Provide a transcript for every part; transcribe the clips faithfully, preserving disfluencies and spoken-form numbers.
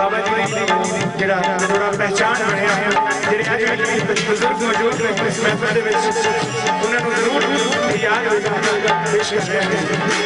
बाबा जी जरा थोड़ा पहचान बनया जेडे अज बुजुर्ग मौजूद ने इस महफिल दे विच उन्हां नूं जरूर याद होगा पेश कर रहे हैं।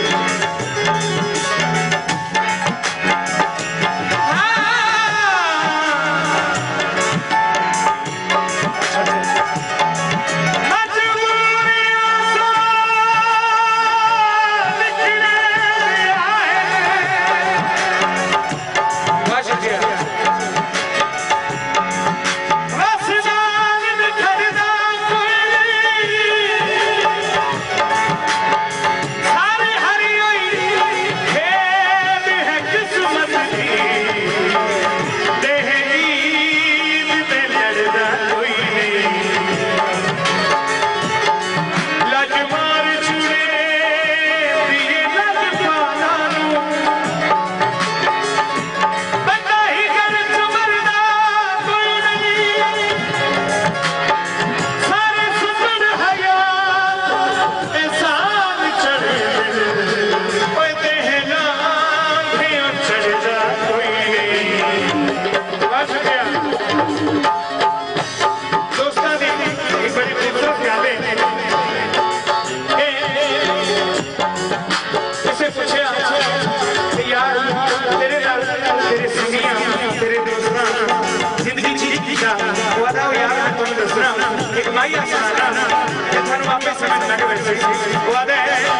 एक माइया सुनाना ये थानू आपे समझ लग वैसे वादे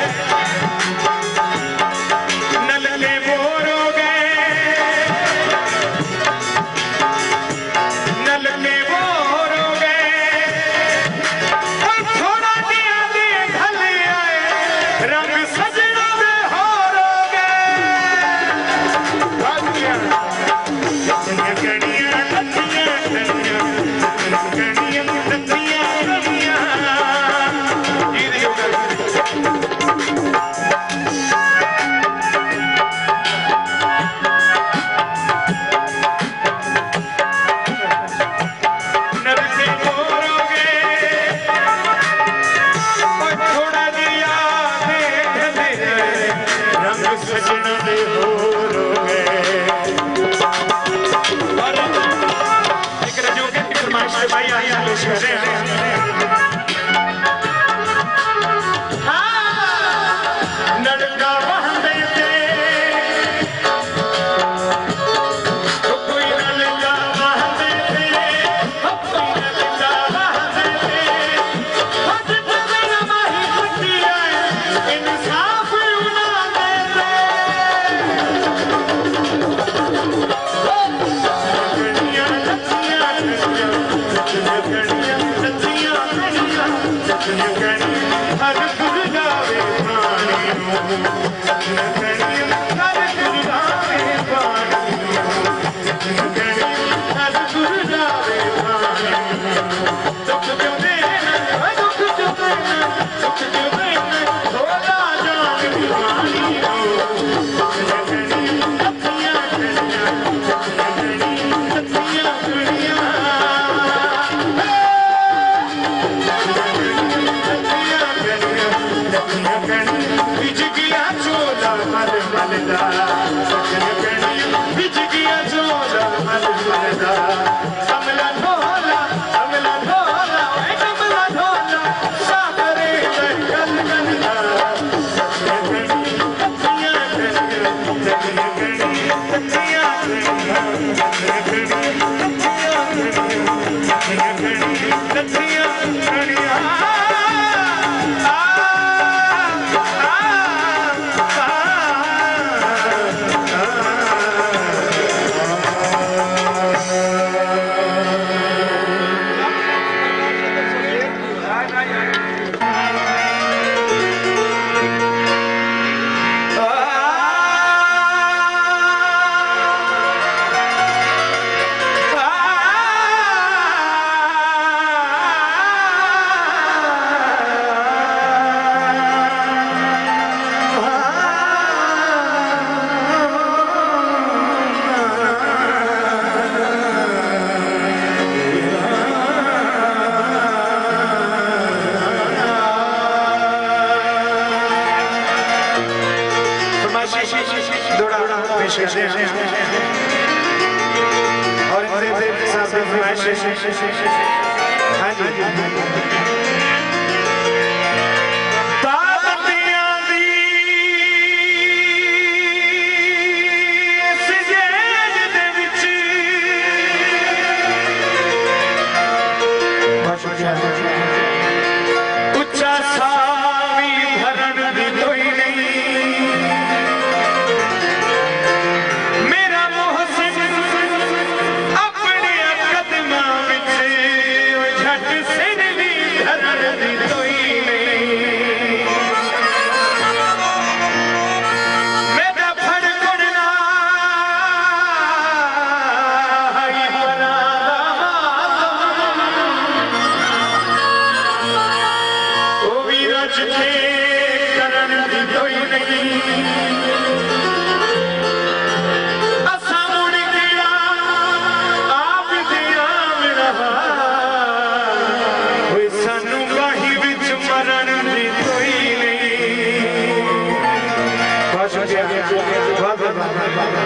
नलके बोरोगे नलके बोरोगे और थोड़ा दिया दे ढल आए रंग सजना दे होरोगे बाजिया कनिया कनिया कनिया कनिया हाँ जी उच्चा सावी भरण दी कोई नहीं मेरा मोहसिन अपने कदमां विच झट सिर भी धरण दी कोई नहीं मेरा फड़कना हाई बना जिथे करन दी कोई नहीं असा मुड़ गया आप दिया मेरा कोई सानू गाही विच मरण दी कोई नहीं बहुत शुक्रिया बहुत बहुत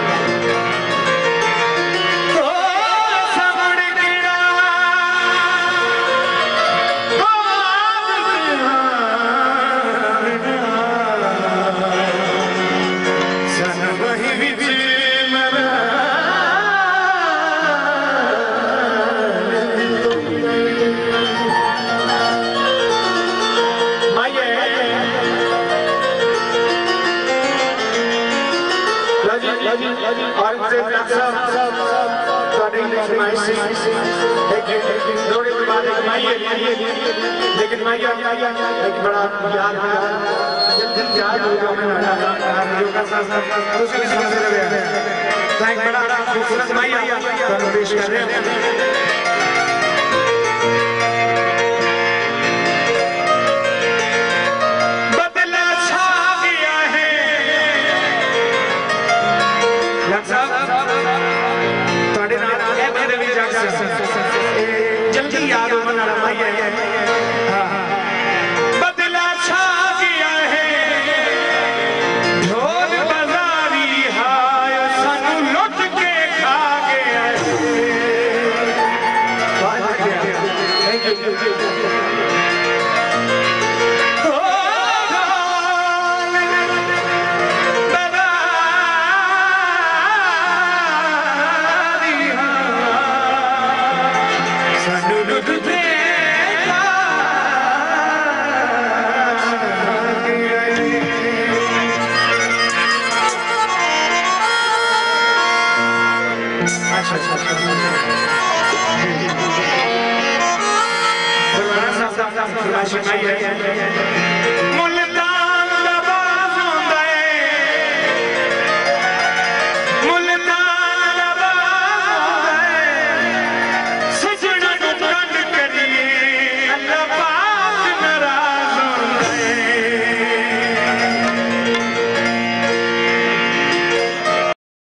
और लेकिन मैं एक बड़ा याद याद हो गया बड़ा खूबसूरत पेश कर रहे हैं जल्दी याद बदला छा गया है ढोल बाजारी हाय सानू लुट के खा गया है